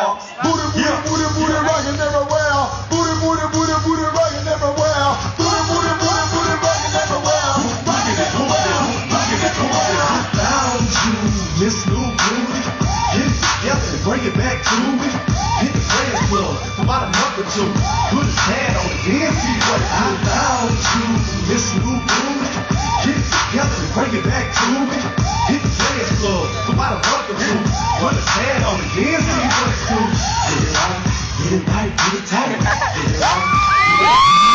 Booty, booty, booty, booty, rockin' everywhere. Booty, booty, booty, booty, rockin' everywhere. Booty, booty, booty, booty, rockin' everywhere. Rockin' everywhere. Rockin' everywhere. I found you, Miss New Booty. Get it together and bring it back to me. Hit the Players Club for about a month or two. Put his hand on it, then see what I found you, Miss New Booty. Get it together and bring it back to me. Hit the Players Club for about a month or two. Put his hand on it, then see what it do. Get it right, get it tight, get it tight. Get it right, get it tight.